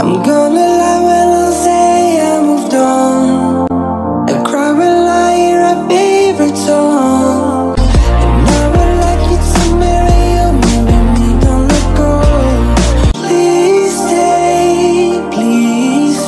I'm gonna lie when I say I moved on. I cry when I hear our favorite song. And I would like you to marry you, marry me, don't let go. Please stay, please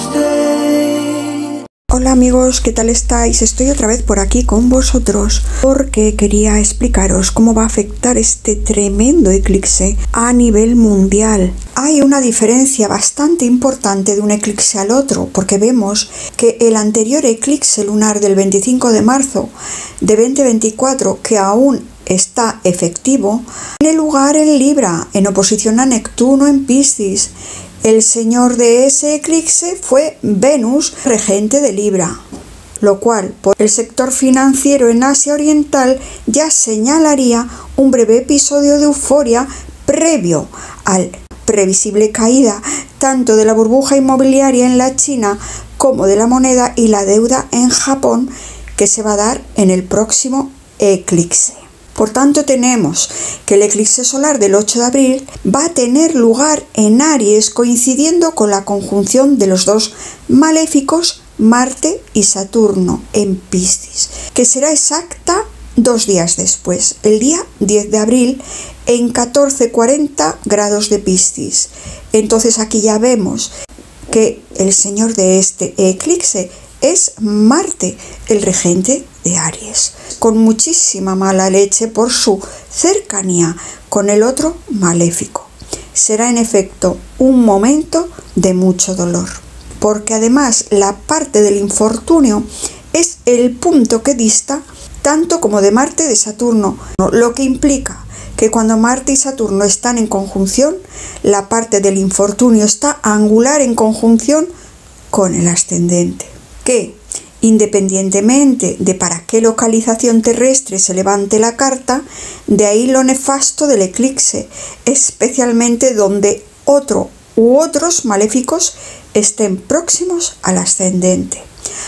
stay. Hola amigos, ¿qué tal estáis? Estoy otra vez por aquí con vosotros porque quería explicaros cómo va a afectar este tremendo eclipse a nivel mundial. Hay una diferencia bastante importante de un eclipse al otro, porque vemos que el anterior eclipse lunar del 25 de marzo de 2024, que aún está efectivo, tiene lugar en Libra, en oposición a Neptuno en Piscis. El señor de ese eclipse fue Venus, regente de Libra, lo cual por el sector financiero en Asia Oriental ya señalaría un breve episodio de euforia previo al previsible caída tanto de la burbuja inmobiliaria en la China como de la moneda y la deuda en Japón, que se va a dar en el próximo eclipse. Por tanto, tenemos que el eclipse solar del 8 de abril va a tener lugar en Aries, coincidiendo con la conjunción de los dos maléficos Marte y Saturno en Piscis, que será exacta 2 días después, el día 10 de abril, en 14:40 grados de Piscis. Entonces aquí ya vemos que el señor de este eclipse es Marte, el regente de Aries, con muchísima mala leche por su cercanía con el otro maléfico. Será en efecto un momento de mucho dolor, porque además la parte del infortunio es el punto que dista tanto como de Marte de Saturno, lo que implica que cuando Marte y Saturno están en conjunción, la parte del infortunio está angular en conjunción con el ascendente, que independientemente de para qué localización terrestre se levante la carta, de ahí lo nefasto del eclipse, especialmente donde otro u otros maléficos estén próximos al ascendente.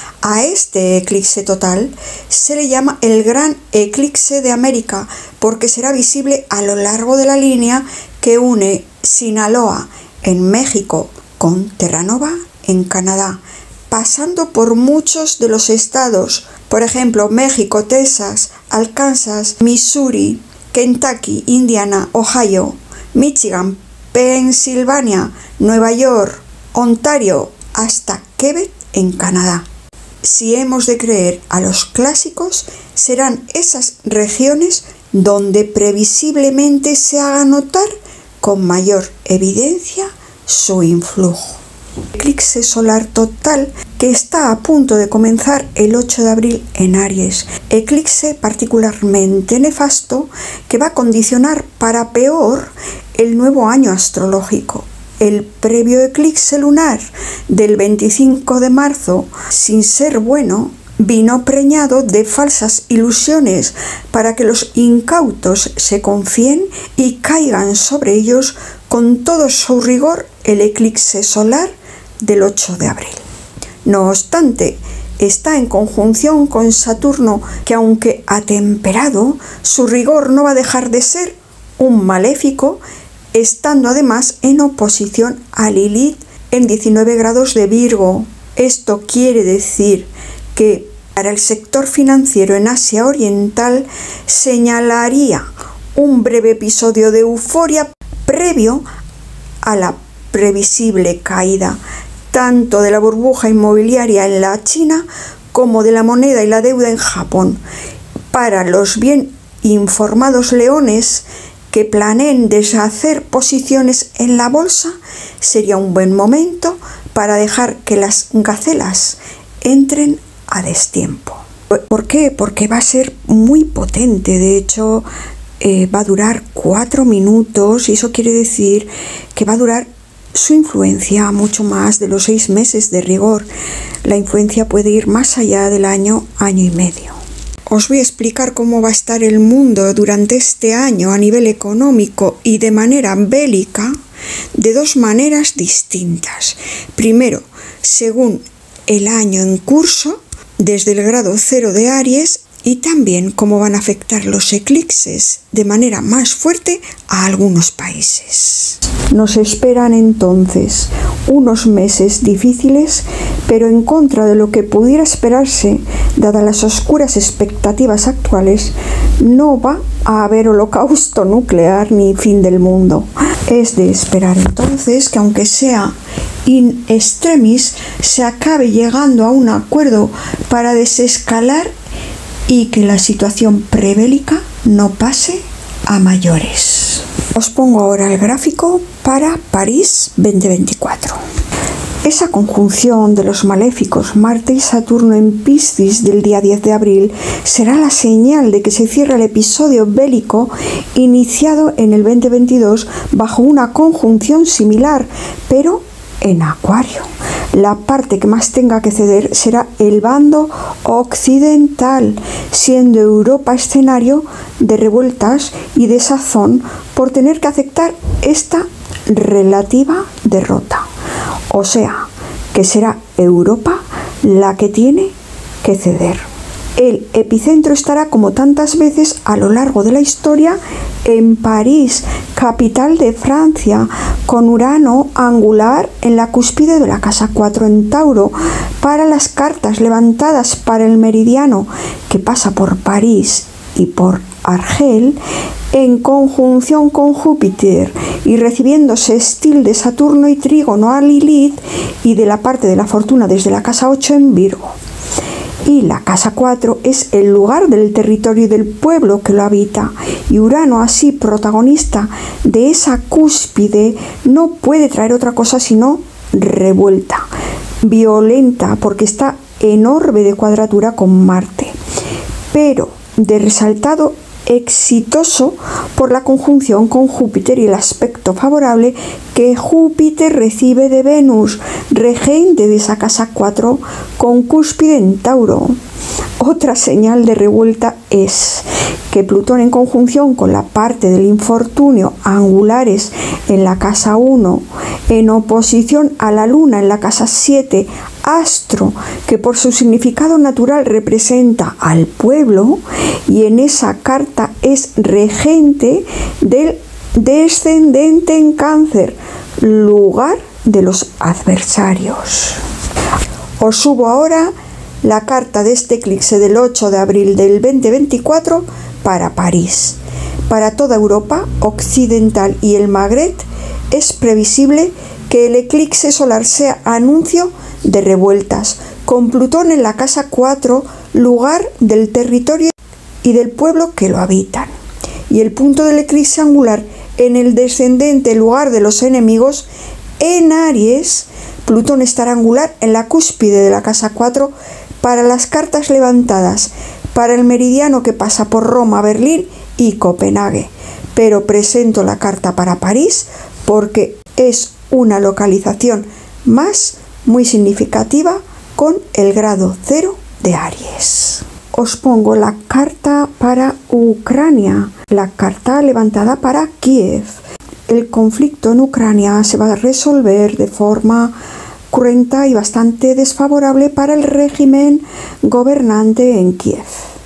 A este eclipse total se le llama el Gran Eclipse de América, porque será visible a lo largo de la línea que une Sinaloa en México con Terranova en Canadá, pasando por muchos de los estados, por ejemplo, México, Texas, Arkansas, Missouri, Kentucky, Indiana, Ohio, Michigan, Pensilvania, Nueva York, Ontario, hasta Quebec en Canadá. Si hemos de creer a los clásicos, serán esas regiones donde previsiblemente se haga notar con mayor evidencia su influjo. Eclipse solar total que está a punto de comenzar el 8 de abril en Aries, eclipse particularmente nefasto que va a condicionar para peor el nuevo año astrológico. El previo eclipse lunar del 25 de marzo, sin ser bueno, vino preñado de falsas ilusiones para que los incautos se confíen y caigan sobre ellos con todo su rigor el eclipse solar del 8 de abril. No obstante, está en conjunción con Saturno, que aunque atemperado, su rigor no va a dejar de ser un maléfico, estando además en oposición a Lilith en 19 grados de Virgo. Esto quiere decir que para el sector financiero en Asia Oriental señalaría un breve episodio de euforia previo a la previsible caída tanto de la burbuja inmobiliaria en la China como de la moneda y la deuda en Japón. Para los bien informados leones que planeen deshacer posiciones en la bolsa, sería un buen momento para dejar que las gacelas entren a destiempo. ¿Por qué? Porque va a ser muy potente. De hecho, va a durar 4 minutos y eso quiere decir que va a durar su influencia mucho más de los 6 meses de rigor. La influencia puede ir más allá del año, año y medio. Os voy a explicar cómo va a estar el mundo durante este año a nivel económico y de manera bélica de 2 maneras distintas. Primero, según el año en curso, desde el grado 0 de Aries y también cómo van a afectar los eclipses de manera más fuerte a algunos países. Nos esperan entonces unos meses difíciles, pero en contra de lo que pudiera esperarse, dadas las oscuras expectativas actuales, no va a haber holocausto nuclear ni fin del mundo. Es de esperar entonces que, aunque sea in extremis, se acabe llegando a un acuerdo para desescalar y que la situación prebélica no pase a mayores. Os pongo ahora el gráfico para París 2024. Esa conjunción de los maléficos Marte y Saturno en Piscis del día 10 de abril será la señal de que se cierra el episodio bélico iniciado en el 2022 bajo una conjunción similar, pero en Acuario. La parte que más tenga que ceder será el bando occidental, siendo Europa escenario de revueltas y desazón por tener que aceptar esta relativa derrota. O sea, que será Europa la que tiene que ceder. El epicentro estará, como tantas veces a lo largo de la historia, en París, capital de Francia, con Urano angular en la cúspide de la casa 4 en Tauro. Para las cartas levantadas para el meridiano que pasa por París y por Argel, en conjunción con Júpiter y recibiendo sextil de Saturno y trígono a Lilith, y de la parte de la fortuna desde la casa 8 en Virgo. Y la casa 4 es el lugar del territorio y del pueblo que lo habita, y Urano, así protagonista de esa cúspide, no puede traer otra cosa sino revuelta, violenta, porque está en orbe de cuadratura con Marte, pero de resaltado exitoso por la conjunción con Júpiter y el aspecto favorable que Júpiter recibe de Venus, regente de esa casa 4 con cúspide en Tauro. Otra señal de revuelta es que Plutón, en conjunción con la parte del infortunio angulares en la casa 1, en oposición a la Luna en la casa 7, astro que por su significado natural representa al pueblo, y en esa carta es regente del descendente en Cáncer, lugar de los adversarios. Os subo ahora la carta de este eclipse del 8 de abril del 2024 para París. Para toda Europa occidental y el Magreb es previsible que el eclipse solar sea anuncio de revueltas, con Plutón en la casa 4, lugar del territorio y del pueblo que lo habitan, y el punto del eclipse angular en el descendente, lugar de los enemigos, en Aries. Plutón estará angular en la cúspide de la casa 4 para las cartas levantadas para el meridiano que pasa por Roma, Berlín y Copenhague, pero presento la carta para París porque es una localización más muy significativa con el grado 0 de Aries. Os pongo la carta para Ucrania, la carta levantada para Kiev. El conflicto en Ucrania se va a resolver de forma cruenta y bastante desfavorable para el régimen gobernante en Kiev,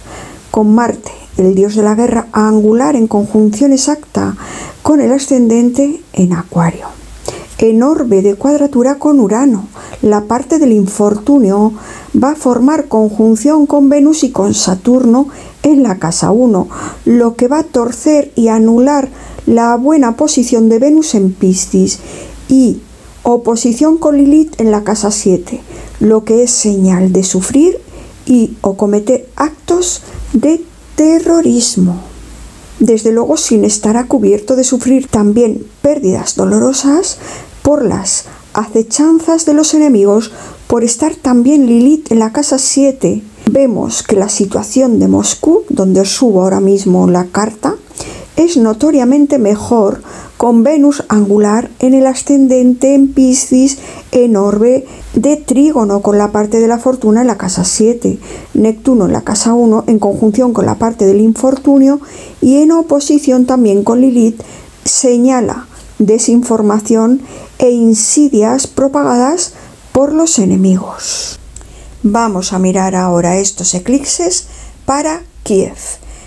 con Marte, el dios de la guerra, angular en conjunción exacta con el ascendente en Acuario. En orbe de cuadratura con Urano, la parte del infortunio va a formar conjunción con Venus y con Saturno en la casa 1, lo que va a torcer y anular la buena posición de Venus en Piscis, y oposición con Lilith en la casa 7, lo que es señal de sufrir y o cometer actos de terrorismo. Desde luego sin estar a cubierto de sufrir también pérdidas dolorosas por las acechanzas de los enemigos, por estar también Lilith en la casa 7. Vemos que la situación de Moscú, donde os subo ahora mismo la carta, es notoriamente mejor con Venus angular en el ascendente en Piscis, en orbe de trígono con la parte de la fortuna en la casa 7, Neptuno en la casa 1 en conjunción con la parte del infortunio y en oposición también con Lilith, señala desinformación e insidias propagadas por los enemigos. Vamos a mirar ahora estos eclipses para Kiev.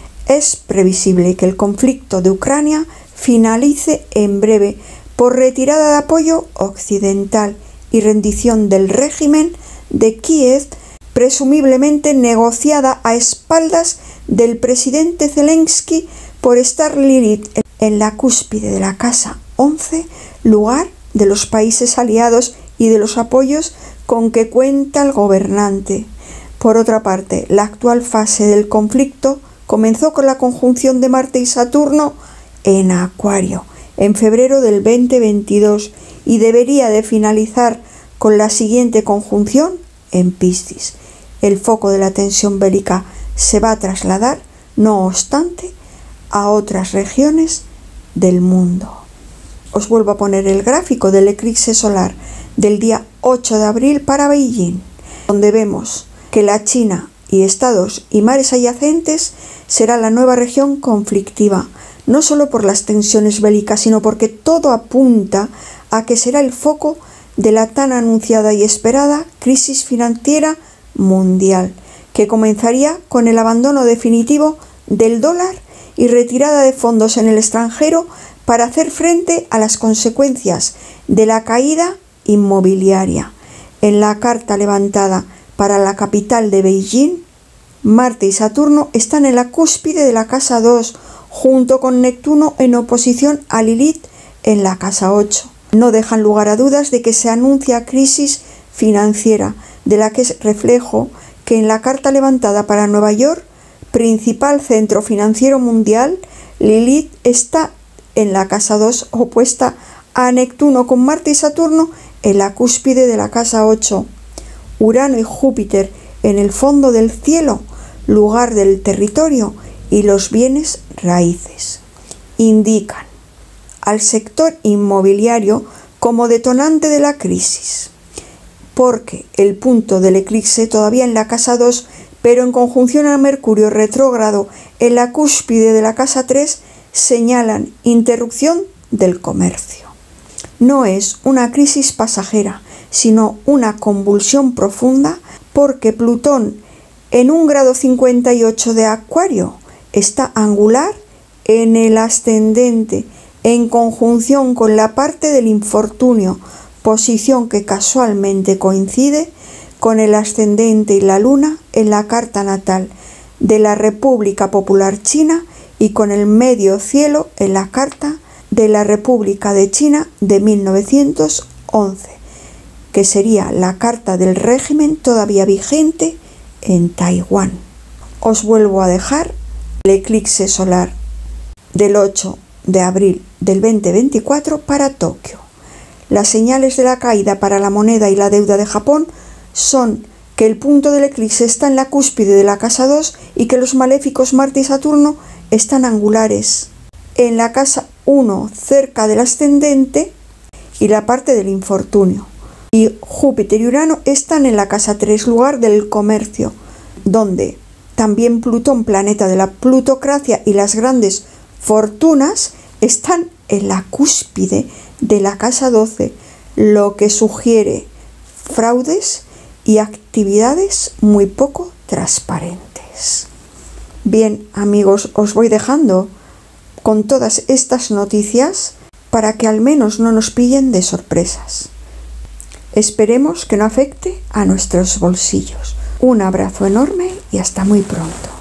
Es previsible que el conflicto de Ucrania finalice en breve por retirada de apoyo occidental y rendición del régimen de Kiev, presumiblemente negociada a espaldas del presidente Zelensky por estar Lilith en la cúspide de la casa 11, lugar de los países aliados y de los apoyos con que cuenta el gobernante. Por otra parte, la actual fase del conflicto comenzó con la conjunción de Marte y Saturno en Acuario en febrero del 2022 y debería de finalizar con la siguiente conjunción en Piscis. El foco de la tensión bélica se va a trasladar, no obstante, a otras regiones del mundo. Os vuelvo a poner el gráfico del eclipse solar del día 8 de abril para Beijing, donde vemos que la China y estados y mares adyacentes será la nueva región conflictiva, no solo por las tensiones bélicas, sino porque todo apunta a que será el foco de la tan anunciada y esperada crisis financiera mundial, que comenzaría con el abandono definitivo del dólar y retirada de fondos en el extranjero para hacer frente a las consecuencias de la caída inmobiliaria. En la carta levantada para la capital de Beijing, Marte y Saturno están en la cúspide de la casa 2, junto con Neptuno en oposición a Lilith en la casa 8. No dejan lugar a dudas de que se anuncia crisis financiera, de la que es reflejo que en la carta levantada para Nueva York, principal centro financiero mundial, Lilith está en la casa 2 opuesta a Neptuno, con Marte y Saturno en la cúspide de la casa 8. Urano y Júpiter en el fondo del cielo, lugar del territorio y los bienes raíces. Indican al sector inmobiliario como detonante de la crisis, porque el punto del eclipse todavía en la casa 2, pero en conjunción a Mercurio retrógrado en la cúspide de la casa 3, señalan interrupción del comercio. No es una crisis pasajera, sino una convulsión profunda, porque Plutón en 1,58 de Acuario está angular en el ascendente, en conjunción con la parte del infortunio, posición que casualmente coincide con el ascendente y la luna en la carta natal de la República Popular China y con el medio cielo en la carta de la República de China de 1911, que sería la carta del régimen todavía vigente en Taiwán. Os vuelvo a dejar el eclipse solar del 8 de abril del 2024 para Tokio. Las señales de la caída para la moneda y la deuda de Japón son que el punto del eclipse está en la cúspide de la casa 2 y que los maléficos Marte y Saturno están angulares en la casa 1 cerca del ascendente y la parte del infortunio. Y Júpiter y Urano están en la casa 3, lugar del comercio, donde también Plutón, planeta de la plutocracia y las grandes fortunas, están en la cúspide de la casa 12, lo que sugiere fraudes y actividades muy poco transparentes. Bien, amigos, os voy dejando con todas estas noticias para que al menos no nos pillen de sorpresas. Esperemos que no afecte a nuestros bolsillos. Un abrazo enorme y hasta muy pronto.